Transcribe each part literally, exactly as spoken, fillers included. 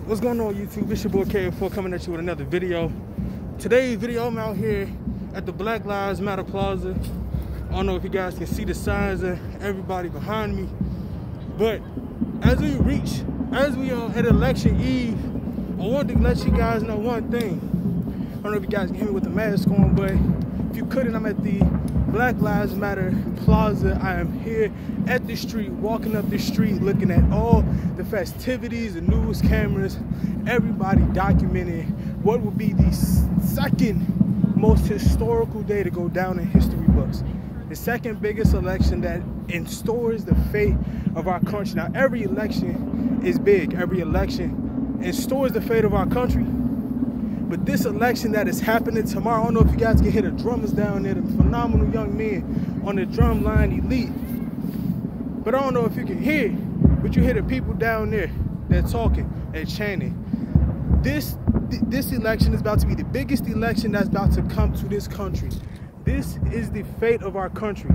What's going on, YouTube? It's your boy K four coming at you with another video. Today's video, I'm out here at the Black Lives Matter Plaza. I don't know if you guys can see the signs of everybody behind me, but as we reach, as we are at election eve, I wanted to let you guys know one thing. I don't know if you guys can hear me with the mask on, but if you couldn't, I'm at the Black Lives Matter Plaza. I am here at the street, walking up the street, looking at all the festivities, the news cameras, everybody documenting what will be the second most historical day to go down in history books. The second biggest election that instores the fate of our country. Now, every election is big. Every election instores the fate of our country. But this election that is happening tomorrow, I don't know if you guys can hear the drummers down there, the phenomenal young men on the drum line, Elite. But I don't know if you can hear, but you hear the people down there, they're talking and chanting. This, th this election is about to be the biggest election that's about to come to this country. This is the fate of our country.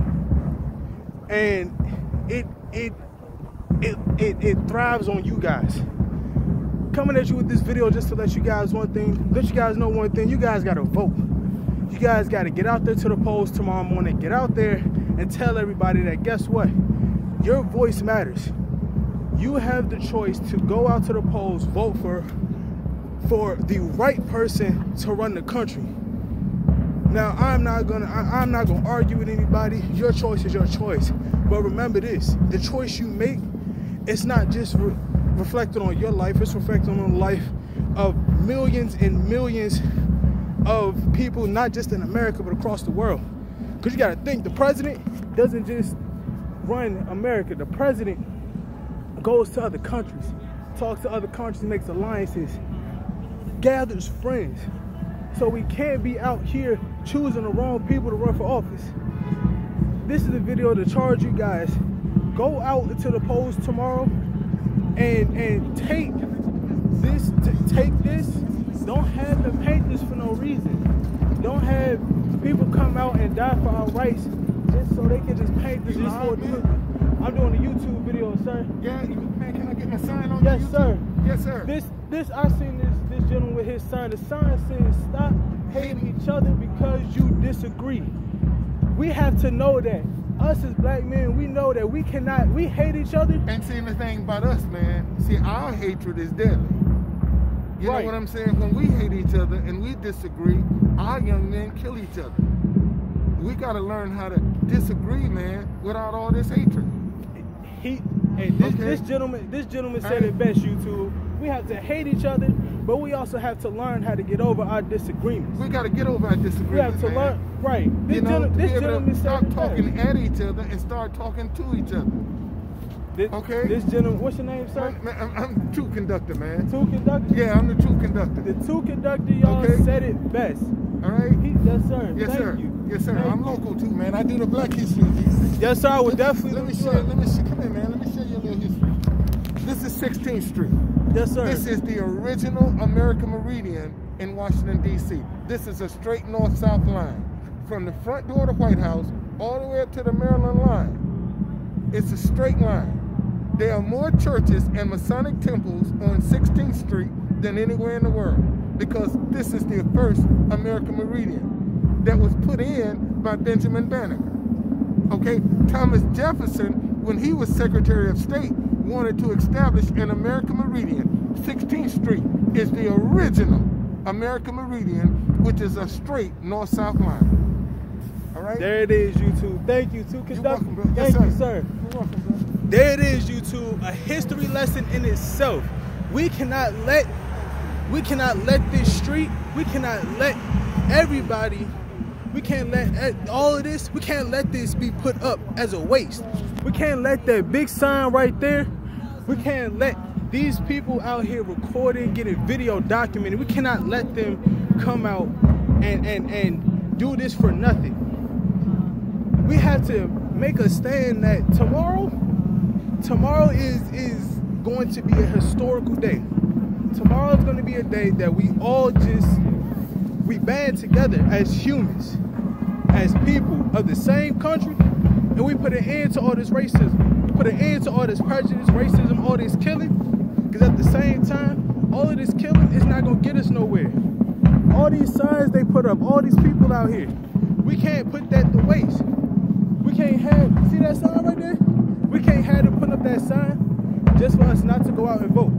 And it, it, it, it, it thrives on you guys. Coming at you with this video just to let you guys one thing, let you guys know one thing, you guys gotta vote. You guys gotta get out there to the polls tomorrow morning, get out there and tell everybody that guess what? Your voice matters. You have the choice to go out to the polls, vote for, for the right person to run the country. Now, I'm not gonna, I, I'm not gonna argue with anybody. Your choice is your choice. But remember this, the choice you make, it's not just re reflected on your life, it's reflected on the life of millions and millions of people, not just in America, but across the world. Because you gotta think, the president doesn't just run America. The president goes to other countries, talks to other countries, makes alliances, gathers friends. So we can't be out here choosing the wrong people to run for office. This is a video to charge you guys. Go out into the polls tomorrow and and take this, take this. Don't have them paint this for no reason. Don't have people come out and die for our rights just so they can just paint this. Just for I'm doing a YouTube video, sir. Yeah, man, can I get my sign on Yes, YouTube? sir. Yes, sir. This, this, I seen this, this gentleman with his sign. The sign says, "Stop hating each other because you disagree." We have to know that. Us as black men, we know that we cannot, we hate each other. And seeing the thing about us, man, see, our hatred is deadly. You Right. know what I'm saying? When we hate each other and we disagree, our young men kill each other. We got to learn how to disagree, man, without all this hatred. He, and this, Okay. this gentleman, this gentleman said Hey. it best, YouTube. We have to hate each other, but we also have to learn how to get over our disagreements. We got to get over our disagreements, We have to man. learn, right? This, You know, gen to this be able gentleman to said stop it talking best. at each other and start talking to each other. This, Okay. This gentleman, what's your name, sir? Man, I'm, I'm true conductor, man. Two conductor. Yeah, I'm the true conductor. The two conductor, y'all Okay. said it best. All right? He, yes, sir. Yes, Thank sir. you. Yes, sir. Thank I'm you. local too, man. I do the Black History Week. Yes, sir. I would definitely. Let me look you show. up. Let me show. Come here, man. Let me show you a little history. This is sixteenth Street. Yes, sir. This is the original American Meridian in Washington, D C This is a straight north-south line from the front door of the White House all the way up to the Maryland line. It's a straight line. There are more churches and Masonic temples on sixteenth Street than anywhere in the world because this is the first American Meridian that was put in by Benjamin Banneker. Okay, Thomas Jefferson, when he was Secretary of State, wanted to establish an American Meridian. sixteenth Street is the original American Meridian, which is a straight north-south line. All right? There it is, YouTube. Thank you, two conductor. welcome, bro. Thank Yes, you, sir. sir. You're welcome, bro. There it is, YouTube. A history lesson in itself. We cannot let, we cannot let this street, we cannot let everybody, we can't let all of this, we can't let this be put up as a waste. We can't let that big sign right there, we can't let these people out here recording, getting video documented, we cannot let them come out and, and, and do this for nothing. We have to make a stand that tomorrow, tomorrow is, is going to be a historical day. Tomorrow is going to be a day that we all just, we band together as humans, as people of the same country, and we put an end to all this racism. We put an end to all this prejudice, racism, all this killing, because at the same time, all of this killing is not gonna get us nowhere. All these signs they put up, all these people out here, we can't put that to waste. We can't have, see that sign right there? We can't have them put up that sign just for us not to go out and vote.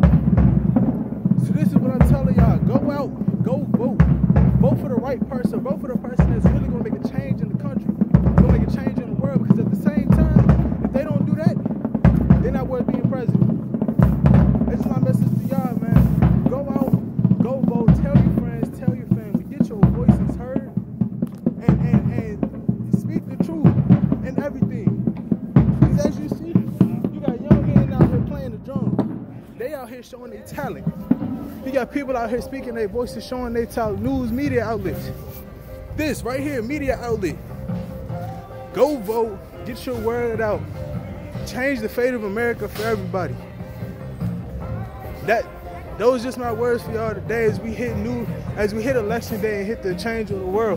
So this is what I'm telling y'all, go out, go vote. Vote for the right person, vote for the person that's really gonna make a change in the country, gonna make a change in the world, because at the same time, if they don't do that, they're not worth being president. That's my message to y'all, man. Go out, go vote, tell your friends, tell your family, get your voices heard, and, and, and speak the truth in everything. Because as you see, you got young men out here playing the drum. They out here showing their talent. You got people out here speaking their voices, showing their talent. News, media outlets. This right here, media outlet. Go vote, get your word out. Change the fate of America for everybody. That those just my words for y'all today as we hit new, as we hit election day and hit the change of the world.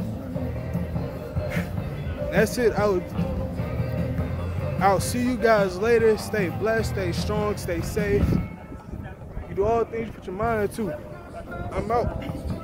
That's it. I'll, I'll see you guys later. Stay blessed, stay strong, stay safe. You do all things, put your mind to. I'm out.